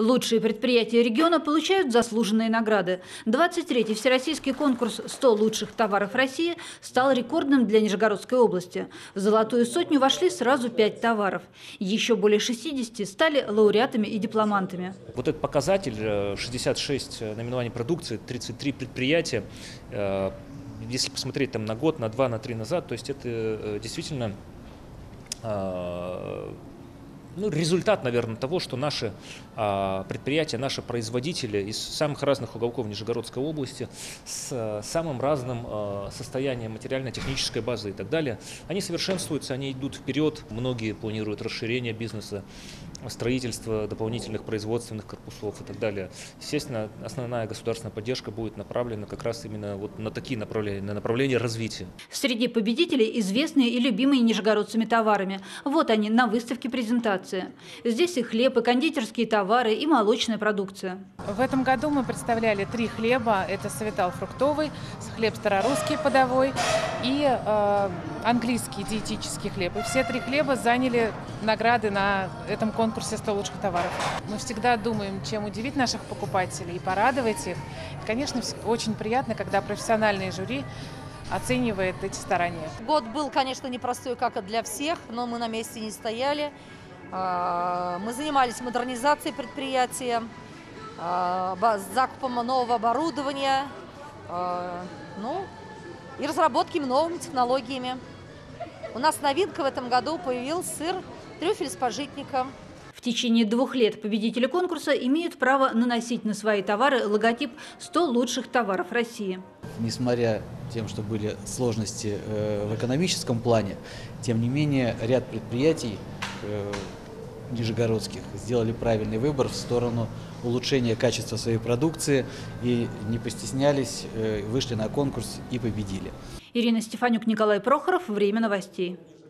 Лучшие предприятия региона получают заслуженные награды. 23-й всероссийский конкурс «100 лучших товаров России» стал рекордным для Нижегородской области. В золотую сотню вошли сразу 5 товаров. Еще более 60 стали лауреатами и дипломантами. Вот этот показатель, 66 наименований продукции, 33 предприятия, если посмотреть там на год, на 2, на 3 назад, то есть это действительно результат, наверное, того, что наши предприятия, наши производители из самых разных уголков Нижегородской области с самым разным состоянием материально-технической базы и так далее, они совершенствуются, они идут вперед. Многие планируют расширение бизнеса, строительство дополнительных производственных корпусов и так далее. Естественно, основная государственная поддержка будет направлена как раз именно вот на такие направления, на направление развития. Среди победителей известные и любимые нижегородцами товарами. Вот они на выставке презентации. Здесь и хлеб, и кондитерские товары, и молочная продукция. В этом году мы представляли 3 хлеба. Это савитал фруктовый, хлеб старорусский подовой и английский диетический хлеб. И все 3 хлеба заняли награды на этом конкурсе 100 лучших товаров. Мы всегда думаем, чем удивить наших покупателей и порадовать их. И, конечно, очень приятно, когда профессиональные жюри оценивает эти старания. Год был, конечно, непростой, как и для всех, но мы на месте не стояли. Мы занимались модернизацией предприятия, закупом нового оборудования, и разработками новыми технологиями. У нас новинка в этом году появился сыр трюфель с пажитником. В течение 2 лет победители конкурса имеют право наносить на свои товары логотип «100 лучших товаров России». Несмотря тем, что были сложности в экономическом плане, тем не менее ряд предприятий нижегородских сделали правильный выбор в сторону улучшения качества своей продукции и не постеснялись, вышли на конкурс и победили. Ирина Стефанюк, Николай Прохоров. Время новостей.